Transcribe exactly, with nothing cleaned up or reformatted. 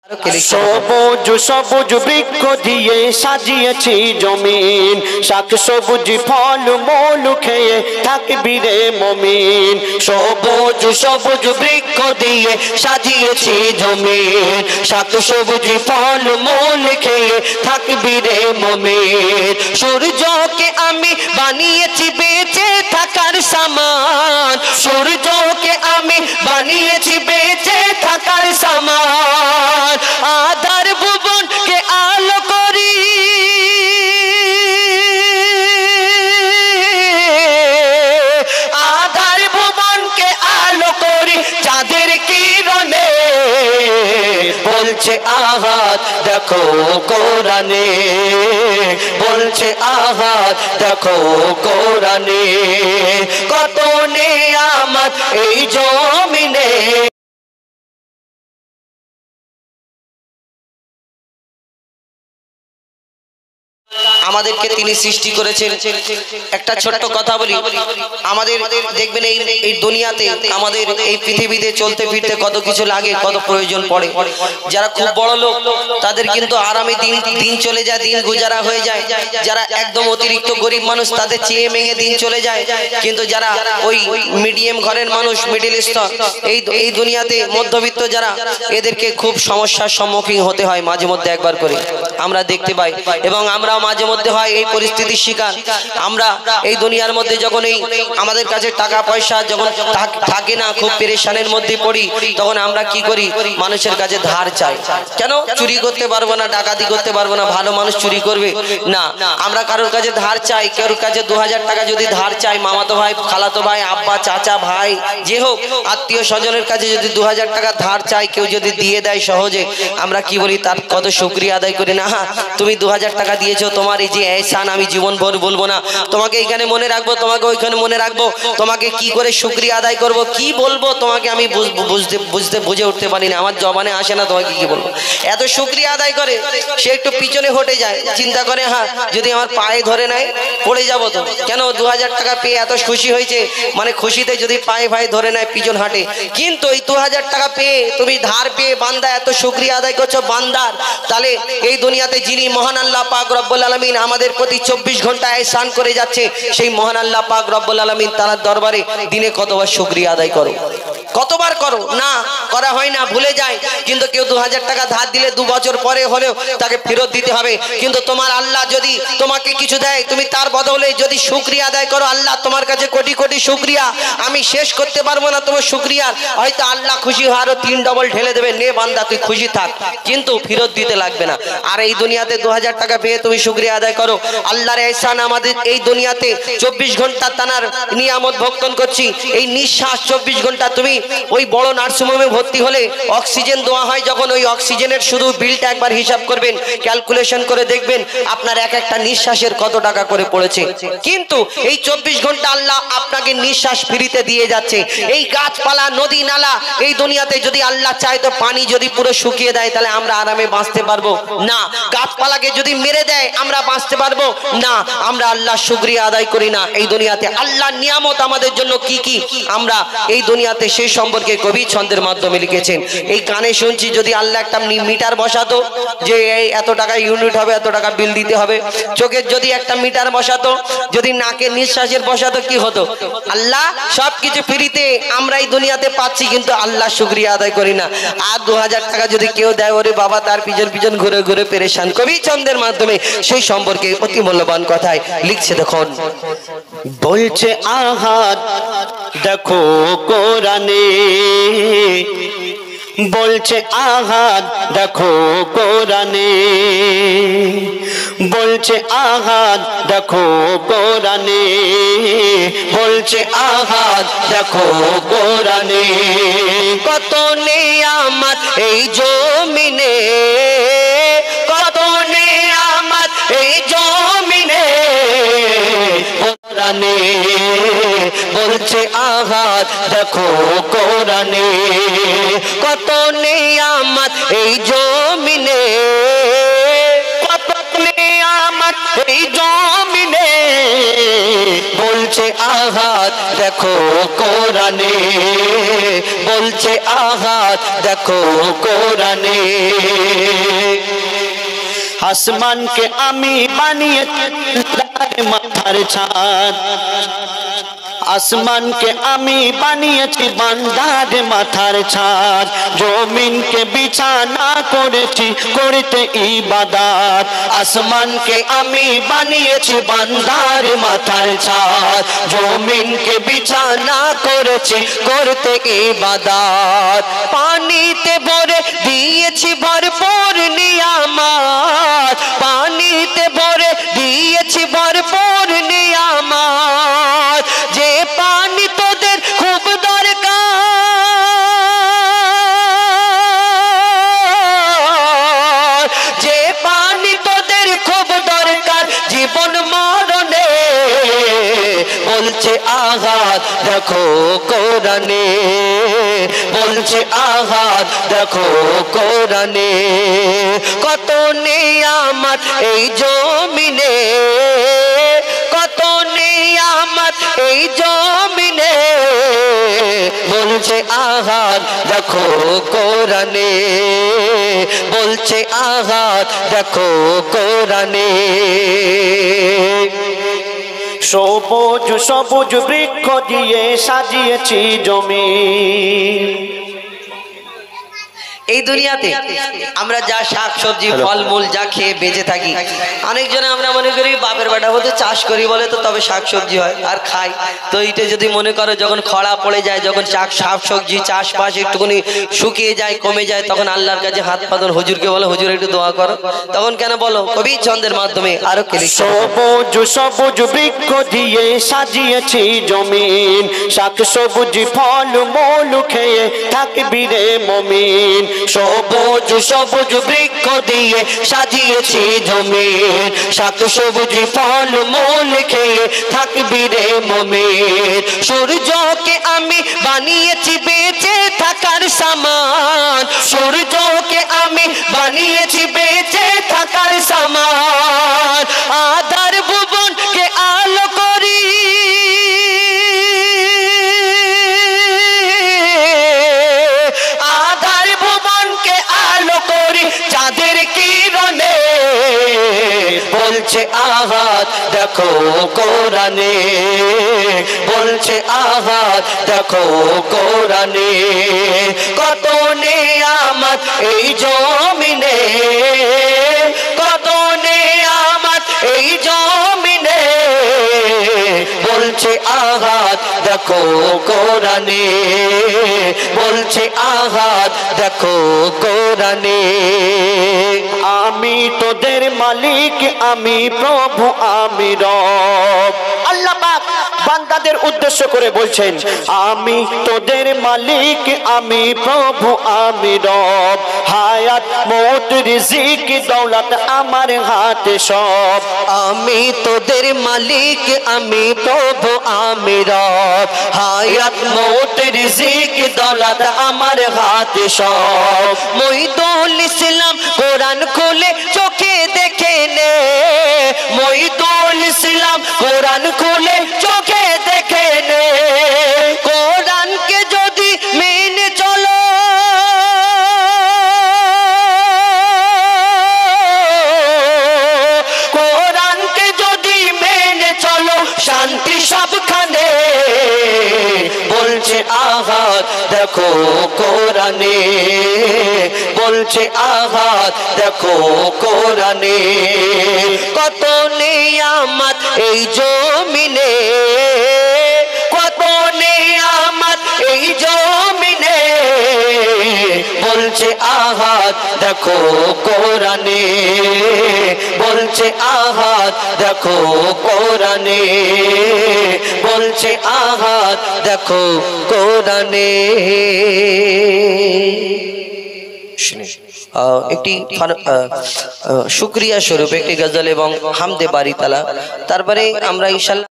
সবুজ সবুজ বৃক্ষ দিয়ে সাজিয়েছি জমিন, শাক সবুজ ফল মূল খেয়ে থাকবি রে মুমিন। সবুজ সবুজ বৃক্ষ দিয়ে সাজিয়েছি জমিন, শাক সবুজ ফল মূল খেয়ে থাকবি রে মুমিন। সূর্যকে আমি বানিয়েছি বেঁচে থাকার সামান, সূর্যকে আমি বানিয়েছি বেঁচে থাকার সামান। আধার ভুবনকে আলো করি, আধার ভুবনকে আলো করি চাঁদের কিরণে। বলছে আহাদ দেখো কোরআনে, বলছে আহাদ দেখো কোরআনে, কত নেয়ামত এই জমিনে। আমাদেরকে তিনি সৃষ্টি করেছেন। একটা ছোট্ট কথা বলি, আমাদের দেখবেন এই এই দুনিয়াতে আমাদের এই পৃথিবীতে চলতে ফিরতে কত কিছু লাগে, কত প্রয়োজন পড়ে। যারা খুব বড় লোক তাদের কিন্তু আরামে দিন দিন চলে যায়, দিন গুজারা হয়ে যায়। যারা একদম অতিরিক্ত গরিব মানুষ তাদের চেয়ে মেঙে দিন চলে যায়। কিন্তু যারা ওই মিডিয়াম ঘরের মানুষ, মিডিল স্তর, এই এই দুনিয়াতে মধ্যবিত্ত যারা, এদেরকে খুব সমস্যার সম্মুখীন হতে হয় মাঝে মধ্যে একবার করে আমরা দেখতে পাই। এবং আমরা মাঝে মধ্যে হয় এই পরিস্থিতির শিকার। আমরা এই দুনিয়ার মধ্যে যখন এই আমাদের কাছে টাকা পয়সা যখন থাকে না, খুব পেরেশানের মধ্যে পড়ি, তখন আমরা কি করি? মানুষের কাছে ধার চাই। কেন? চুরি করতে পারবো না, ডাকাতি করতে পারবো না, ভালো মানুষ চুরি করবে না, আমরা কারোর কাছে ধার চাই। কারোর কাছে দু হাজার টাকা যদি ধার চাই, মামাতো ভাই, খালাতো ভাই, আব্বা, চাচা, ভাই, যে হোক আত্মীয় স্বজনের কাছে যদি দু হাজার টাকা ধার চাই, কেউ যদি দিয়ে দেয় সহজে, আমরা কি বলি? তার কত শুকরিয়া আদায় করি না। তুমি দু হাজার টাকা দিয়েছো, তোমার এই যে এহসান আমি জীবন ভর বলবো না, তোমাকে এইখানে মনে রাখবো, তোমাকে ওইখানে মনে রাখবো, তোমাকে কি করে শুকরিয়া আদায় করব, কি বলবো তোমাকে আমি বুঝতে বুঝতে বুঝে উঠতে পারি না, আমার জবানে আসে না তোমাকে কি বলবো। এত শুকরিয়া আদায় করে সে একটু পিছনে হটে যায়, চিন্তা করে হ্যাঁ যদি আমার পায়ে ধরে নেয় পড়ে যাবো তো। কেন? দু হাজার টাকা পেয়ে এত খুশি হয়েছে, মানে খুশিতে যদি পায়ে ভাই ধরে নেয় পিছন হাঁটে। কিন্তু এই দু হাজার টাকা পেয়ে তুমি ধার পেয়ে বান্দা এত শুকরিয়া আদায় করছো বান্দার, তাহলে এই দুনিয়াতে যিনি মহান আল্লাহ পাক রব্বুল আলামিন আমাদের প্রতি চব্বিশ ঘন্টা এহসান করে যাচ্ছে, সেই মহান আল্লাহ পাক রব্বুল আলামিন তার দরবারে দিনে কতবার শুকরিয়া আদায় করো, কতবার করো? না করা হয় না, ভুলে যায়। কিন্তু কেউ দু হাজার টাকা ধার দিলে দু বছর পরে হলেও তাকে ফেরত দিতে হবে। কিন্তু তোমার আল্লাহ যদি তোমাকে কিছু দেয়, তুমি তার বদলে যদি শুকরিয়া আদায় করো, আল্লাহ তোমার কাছে কোটি কোটি শুকরিয়া, আমি শেষ করতে পারবো না তোমার শুকরিয়া। হয়তো আল্লাহ খুশি হয় আরো তিন ডবল ঢেলে দেবে, নে বান্দা তুই খুশি থাক, কিন্তু ফেরত দিতে লাগবে না। আর এই দুনিয়াতে দু হাজার টাকা পেয়ে তুমি শুকরিয়া আদায় করো। আল্লাহর এহসান আমাদের এই দুনিয়াতে চব্বিশ ঘন্টা তানার নিয়ামত ভক্ষণ করছি। এই নিঃশ্বাস চব্বিশ ঘন্টা, তুমি ওই বড় নার্সিংহোমে ভর্তি হলে অক্সিজেন দেওয়া হয় যখন, ওই অক্সিজেনের শুধু বিলটা একবার হিসাব করবেন, ক্যালকুলেশন করে দেখবেন আপনার এক একটা নিঃশ্বাসের কত টাকা করে পড়েছে। কিন্তু এই চব্বিশ ঘন্টা আল্লাহ আপনাকে নিঃশ্বাস ফ্রিতে দিয়ে যাচ্ছে। এই গাছপালা, নদী নালা, এই দুনিয়াতে যদি আল্লাহ চায় তো পানি যদি পুরো শুকিয়ে দেয়, তাহলে আমরা আরামে বাঁচতে পারবো না। গাছপালাকে যদি মেরে দেয় আমরা বাঁচতে পারবো না। আমরা আল্লাহ শুকরিয়া আদায় করি না এই দুনিয়াতে। আল্লাহ নিয়ামত আমাদের জন্য কি কি আমরা এই দুনিয়াতে সেই সম্পর্কে কবি ছন্দের মাধ্যমে লিখেছেন। এই কানে শুনছি, যদি আল্লাহ একটা মিটার বসাতো যে এই এত টাকা ইউনিট হবে, এত টাকা বিল দিতে হবে, চোখের যদি একটা মিটার বসাতো, যদি নাকের নিঃশ্বাসের বসাতো, কি হতো? আল্লাহ সবকিছু ফ্রিতে আমরা এই দুনিয়াতে পাচ্ছি, কিন্তু আল্লাহ শুকরিয়া আদায় করি না। আর দু হাজার টাকা যদি কেউ দেয়, ওরে বাবা তার পিছন পিছন ঘুরে ঘুরে পেরেশান। কবি ছন্দের মাধ্যমে সেই সম্পর্কে অতি মূল্যবান কথায় লিখছে, দেখুন বলছে আহাদ দেখো কোরআনে, বলছে আহাদ দেখো কোরআনে, বলছে আহাদ দেখো কোরআনে, বলছে আহাদ দেখো কোরআনে, কত নিয়ামত এই জমিনে, কত নিয়ামত এই জমিনে, কোরআনে বলছে আহাদ দেখো কোরআনে, কত নিয়ামত এই জমিনে, কত নিয়ামত এই জমিনে, বলছে আহাদ দেখো কোরআনে, বলছে আহাদ দেখো কোরআনে। আসমানকে আমি বানিয়েছি মাথার ছাদ, আসমানকে আমি বানিয়েছি বান্দার মাথার ছাদ, জমিনকে বিছানা করেছি করতে ইবাদত। আসমানকে আমি বানিয়েছি বান্দার মাথার ছাদ, জমিনকে বিছানা করেছি করতে ইবাদত। পানিতে ভরে দিয়েছি ভরপুর নিয়ামত, পানিতে ভরে দিয়েছি ভরপুর নিয়ামত। যে পানি তোদের খুব দরকার, যে পানি তোদের খুব দরকার জীবন মরণে, বলছে আহাদ দেখো কোরআনে, বলছে আহাদ দেখো কোরআনে। কত নিয়ামত এই জমিনে, কত নিয়ামত এই জমিনে, বলছে আহাদ দেখো কোরআনে, বলছে আহাদ দেখো কোরআনে। সবুজ সবুজ বৃক্ষ দিয়ে সাজিয়েছি জমিন। এই দুনিয়াতে আমরা যা শাক সবজি ফলমূল যা খেয়ে বেঁচে থাকি, অনেকজনে আমরা মনে করি বাপের বেটা বলতে চাষ করি বলে তো তবে শাক সবজি হয় আর খাই। তো এইটা যদি মনে করো যখন খরা পড়ে যায়, যখন শাক শাক সবজি চাষবাস একটুখানি শুকিয়ে যায় কমে যায়, তখন আল্লাহর কাছে হাত পাতন হুজুরকে বলো হুজুর একটু দোয়া করো, তখন কেন বলো কবি ছন্দের মাধ্যমে আরো কেলি। সবুজ সবুজ বৃক্ষ দিয়ে সাজিয়েছি জমিন, শাক সবজি ফল মূল খেয়ে থাকবি রে মুমিন। সবুজ সবুজ বৃক্ষ দিয়ে সাজিয়েছি জমিন, শাক সবজি ফল মূল খেয়ে থাকবি রে মুমিন। সূর্যকে আমি বানিয়েছি বেঁচে থাকার সামান, সূর্যকে আমি বানিয়েছি বেঁচে থাকার সামান। আধার ভুবনকে আলো করি, আধার ভুবনকে আলো করি চাঁদের কিরণে, বলছে আহাদ দেখো কোরআনে, বলছে আহাদ দেখো কোরআনে। কত নিয়ামত এই জমিনে, কত নিয়ামত এই জমিনে, বলছে আহাদ দেখো কোরআনে, বলছে আহাদ দেখো কোরআনে। আমি তোদের মালিক আমি প্রভু আমি রব। আল্লাহ পাক বান্দাদের উদ্দেশ্য করে বলছেন আমি তোদের মালিক আমি প্রভু আমি রব, হায়াত মৌত রিজিক দৌলত আমার হাতে সব। আমি তোদের মালিক আমি প্রভু আমি রব, হায়াত মৌত রিজিক দৌলত আমার হাতে সব। মহিদুল ইসলাম কোরআন খুলে চোখে দেখে নে, মহিদুল ইসলাম কোরআন খুলে চোখে দেখে নে। কোরআনকে যদি মেনে চলো, কোরআনকে যদি মেনে চলো শান্তি সবখানে, বলছে আহাদ দেখো কোরআনে, বলছে আহাদ দেখো কোরআনে। কত নিয়ামত এই জমিনে, কত নিয়ামত এই জমিনে, বলছে আহাদ দেখো কোরআনে, বলছে আহাদ দেখো কোরআনে, বলছে আহাদ দেখো কোরআনে। একটি শুকরিয়া স্বরূপ একটি গজল এবং হামদে বারি তালা, তারপরে আমরা ইনশাআল্লাহ